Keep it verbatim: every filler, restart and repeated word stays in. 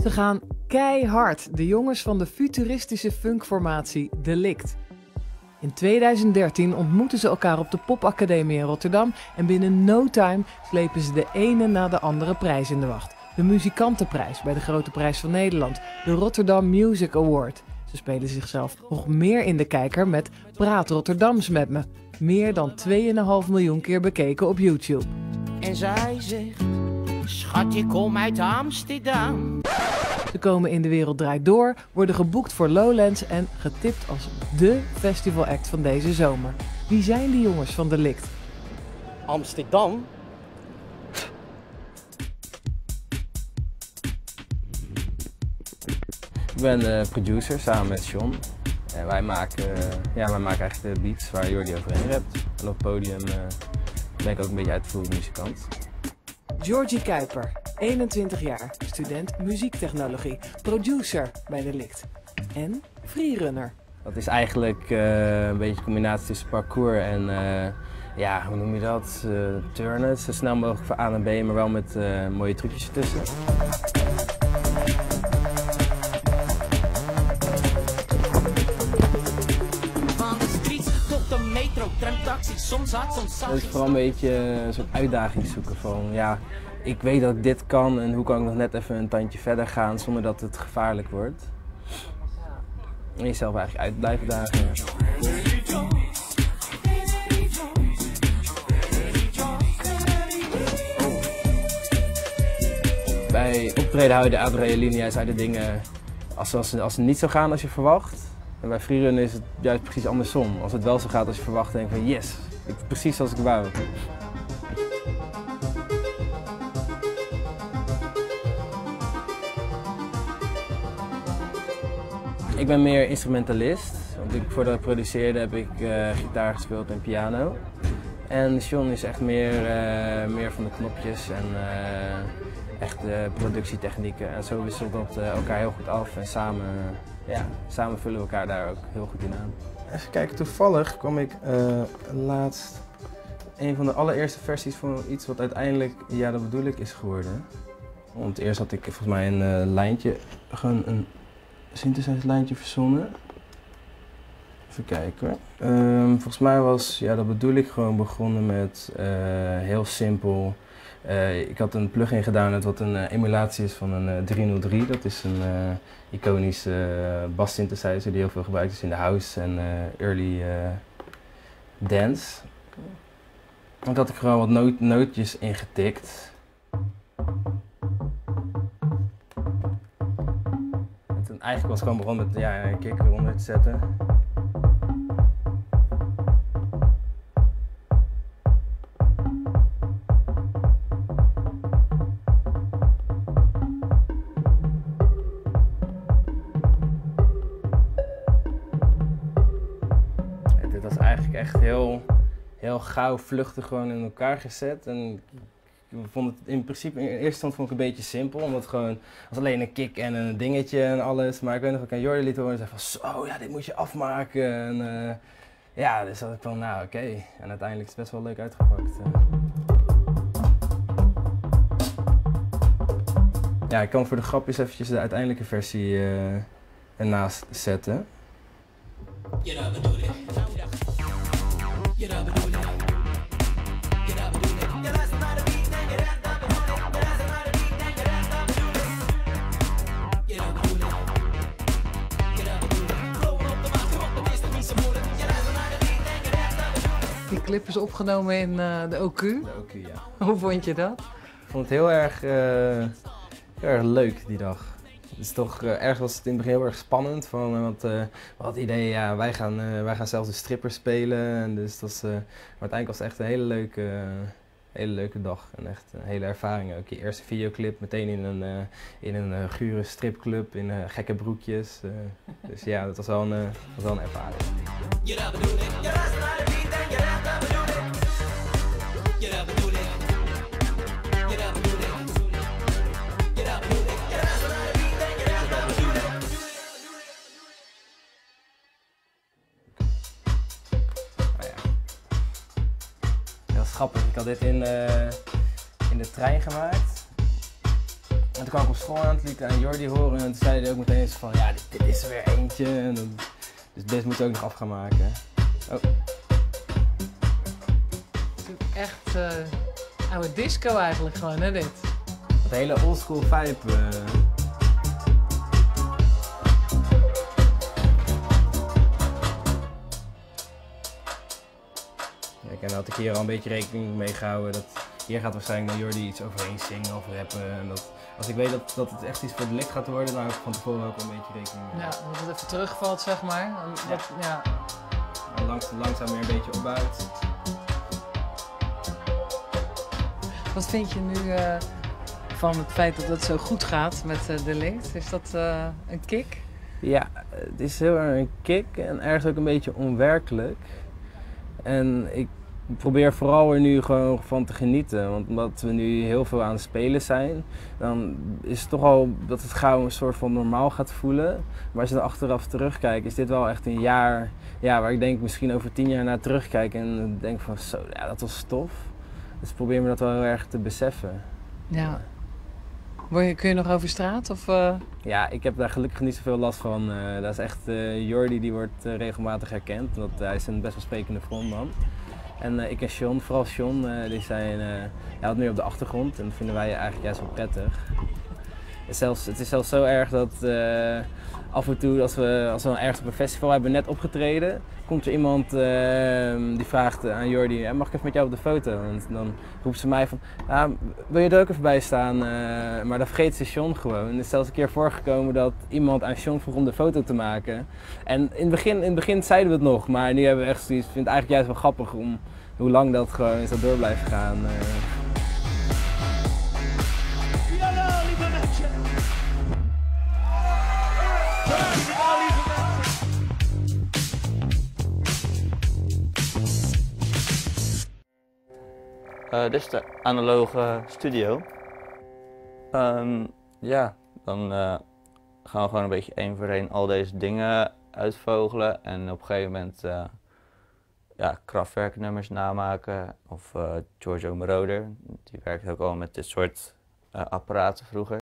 Ze gaan keihard, de jongens van de futuristische funkformatie Delict. In tweeduizend dertien ontmoeten ze elkaar op de Popacademie in Rotterdam en binnen no time slepen ze de ene na de andere prijs in de wacht. De Muzikantenprijs bij de Grote Prijs van Nederland, de Rotterdam Music Award. Ze spelen zichzelf nog meer in de kijker met Praat Rotterdams met me. Meer dan twee komma vijf miljoen keer bekeken op YouTube. En zij zegt, schat, je kom uit Amsterdam. Ze komen in De Wereld Draait Door, worden geboekt voor Lowlands en getipt als dé festivalact van deze zomer. Wie zijn die jongens van Delict? Amsterdam? Ik ben uh, producer samen met John. En wij maken, uh, ja, wij maken eigenlijk de beats waar Jordi overheen rapt. En op het podium uh, ben ik ook een beetje uitvoerend muzikant. Georgie Kuiper, eenentwintig jaar, student muziektechnologie, producer bij Delict en freerunner. Dat is eigenlijk uh, een beetje een combinatie tussen parkour en, uh, ja, hoe noem je dat, uh, turnen. Zo snel mogelijk van A naar B, maar wel met uh, mooie trucjes ertussen. Soms hard, soms zacht. Het is vooral een beetje een soort uitdaging zoeken van, ja, ik weet dat ik dit kan en hoe kan ik nog net even een tandje verder gaan zonder dat het gevaarlijk wordt. En jezelf eigenlijk uit blijven dagen. Bij optreden hou je de adrenaline, zijn de dingen, als, als, als het niet zo gaan als je verwacht. En bij freerunnen is het juist precies andersom. Als het wel zo gaat als je verwacht, denk je van yes, precies zoals ik wou. Ik ben meer instrumentalist. Want ik, voordat ik produceerde heb ik uh, gitaar gespeeld en piano. En John is echt meer, uh, meer van de knopjes en uh, echt uh, productietechnieken. En zo wisselt dat uh, elkaar heel goed af en samen... Ja, samen vullen we elkaar daar ook heel goed in aan. Even kijken, toevallig kwam ik uh, laatst een van de allereerste versies van iets wat uiteindelijk Ja, dat bedoel ik is geworden. Want eerst had ik volgens mij een uh, lijntje, gewoon een synthesizer lijntje verzonnen. Even kijken hoor. Um, volgens mij was Ja, dat bedoel ik gewoon begonnen met uh, heel simpel. Uh, ik had een plugin gedaan wat een uh, emulatie is van een uh, driehonderddrie. Dat is een uh, iconische uh, bass synthesizer die heel veel gebruikt is in de house en uh, early uh, dance. En had ik gewoon wat noot nootjes ingetikt. En toen eigenlijk was ik gewoon begonnen met ja, een kick eronder te zetten. Eigenlijk echt heel, heel gauw, vluchtig gewoon in elkaar gezet. En ik vond het in principe, in eerste instantie vond ik het een beetje simpel, omdat het gewoon was alleen een kick en een dingetje en alles. Maar ik weet nog dat ik aan Jordi liet horen en zei van zo, ja, dit moet je afmaken. En uh, ja, dus had ik van nou oké. Okay. En uiteindelijk is het best wel leuk uitgepakt. Ja, ik kan voor de grapjes eventjes de uiteindelijke versie uh, ernaast zetten. Die clip is opgenomen in uh, de O Q. De O Q, ja. Hoe vond je dat? Ik vond het heel erg, uh, heel erg leuk die dag. Het is toch, uh, ergens was het in het begin heel erg spannend, van, uh, want uh, we hadden het idee, ja, wij gaan, uh, wij gaan zelfs de stripper spelen. En dus dat was, uh, maar uiteindelijk was het echt een hele leuke, uh, hele leuke dag en echt een hele ervaring ook. Je eerste videoclip meteen in een, uh, in een uh, gure stripclub, in uh, gekke broekjes. Uh, dus ja, dat was wel een, uh, was wel een ervaring. Grappig, ik had dit in, uh, in de trein gemaakt. En toen kwam ik op school aan, het liet aan Jordi horen en toen zei hij ook meteen eens van ja, dit, dit is er weer eentje. En dan, dus deze moet ik ook nog af gaan maken. Oh. Echt uh, oude disco eigenlijk gewoon, hè dit? Dat hele oldschool vibe. Uh. Ja, en daar had ik hier al een beetje rekening mee gehouden. Dat hier gaat waarschijnlijk naar Jordi iets overheen zingen of rappen. En dat, als ik weet dat, dat het echt iets voor de licht gaat worden, dan hou ik van tevoren ook een beetje rekening mee. Ja, dat het even terugvalt, zeg maar. En dat, ja. Ja. En langs, langzaam weer een beetje opbouwt. Wat vind je nu uh, van het feit dat het zo goed gaat met uh, Delict? Is dat uh, een kick? Ja, het is heel erg een kick en ergens ook een beetje onwerkelijk. En ik probeer vooral er nu gewoon van te genieten. Want omdat we nu heel veel aan het spelen zijn, dan is het toch al dat het gauw een soort van normaal gaat voelen. Maar als je er achteraf terugkijkt, is dit wel echt een jaar ja, waar ik denk misschien over tien jaar naar terugkijk en denk van zo, ja, dat was tof. Dus ik probeer me dat wel heel erg te beseffen. Ja. Word je, kun je nog over straat? Of, uh... Ja, ik heb daar gelukkig niet zoveel last van. Uh, dat is echt uh, Jordi, die wordt uh, regelmatig herkend. Want hij is een best wel sprekende frontman. En uh, ik en Sean, vooral Sean, uh, die zijn uh, ja, wat meer op de achtergrond. En dat vinden wij eigenlijk juist wel prettig. Het is zelfs, het is zelfs zo erg dat uh, af en toe, als we, als we dan ergens op een festival hebben net opgetreden, komt er iemand uh, die vraagt aan Jordi, ja, mag ik even met jou op de foto? En dan roept ze mij van, ah, wil je er ook even bij staan? Uh, maar dan vergeet ze Sean gewoon. En er is zelfs een keer voorgekomen dat iemand aan Sean vroeg om de foto te maken. En in het begin, in het begin zeiden we het nog, maar nu hebben we echt zoiets, ik vind het eigenlijk juist wel grappig om hoe lang dat gewoon is dat door blijft gaan. Uh. Uh, dit is de analoge studio. Um, ja, dan uh, gaan we gewoon een beetje één voor één al deze dingen uitvogelen en op een gegeven moment uh, ja, Kraftwerk-nummers namaken. Of uh, Giorgio Moroder, die werkt ook al met dit soort uh, apparaten vroeger.